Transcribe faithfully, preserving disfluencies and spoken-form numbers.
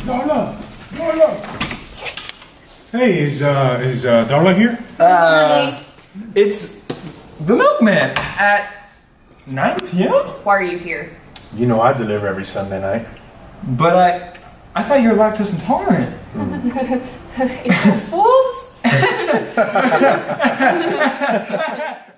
Darla, Darla. Hey, is uh is uh Darla here? Uh, it's the Milkman at nine P M Why are you here? You know I deliver every Sunday night. But I, I thought you were lactose intolerant. April Fools?